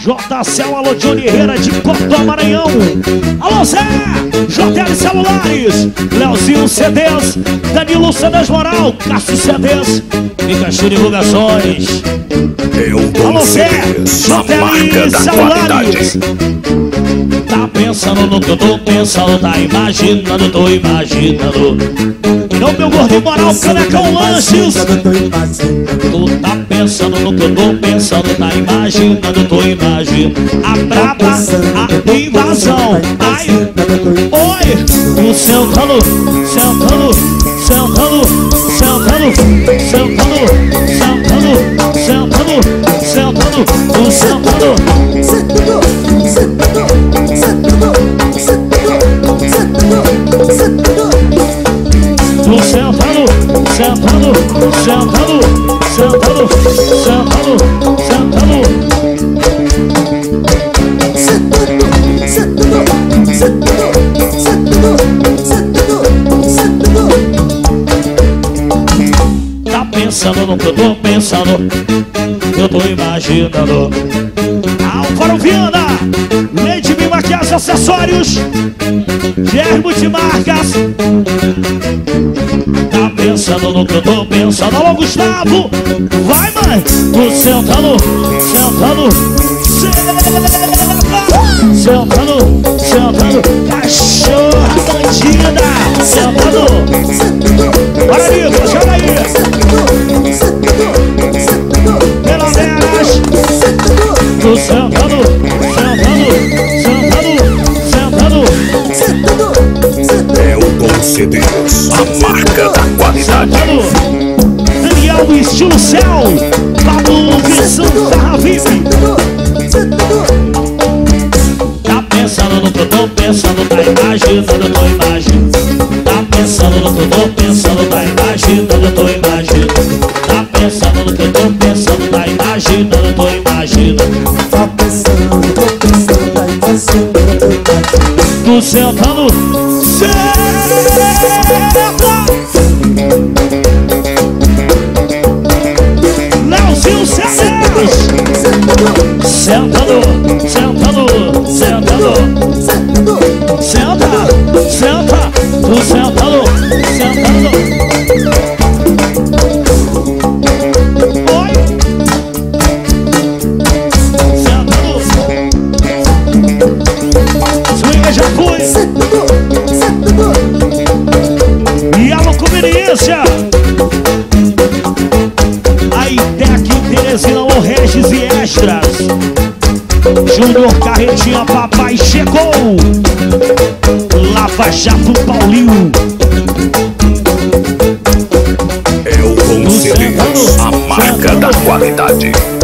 JCL, alô Johnny Herrera de Cotó, Maranhão. Alô Zé, JL Celulares, Leozinho CDs, Danilo CDs Moral, Cássio CDs, Pikachu Divulgações. Alô Zé, JL Celulares. Tá pensando no que eu tô pensando, tá imaginando, tô imaginando. E não meu gordo moral, Canecão Lanches. Tu tá pensando no que eu tô pensando, tá imaginando, tô imaginando. A braba, a invasão. Ai, oi, o sentando, sentando, sentando, sentando, sentando, sentando, sentando, sentando, o sentando. Tô sentando, sentando, sentando, sentando, sentando, sentando. Tá pensando no que eu tô pensando, eu tô imaginando. Alfaro Viana, Leite Bim Maquiagem, acessórios, GR Multimarcas. Tá pensando no que eu tô pensando. Alô Gustavo, vai mãe. Tô sentando, sentando, sentando, sentando, cachorra bandida, sentando. Para aí, chega aí. Peladeiras. Tô sentando, sentando, sentando, sentando. É o Conceders, a marca da qualidade. Daniel Estilo Céu, Pablo Visão Farra VIP. Tá pensando no que eu tô pensando, tá imaginando, eu tô imaginando. Tá pensando no que eu tô pensando, tá imaginando, eu tô imaginando. Tá pensando no que eu tô pensando, tá imaginando, eu tô imaginando. Tá pensando, tô pensando, tá imaginando. Tô sentando, senta. Leozinho CDs. Sentando, sentando, sentando. Senta, senta. Tô sentando, sentando. Oi. Sentando. Swing já foi. E a conveniência. Aí tem aqui Teresina, o Regis e Extras. Júnior Carretinha, papai chegou. Lava Jato Paulinho. É o Conceders, a marca da qualidade.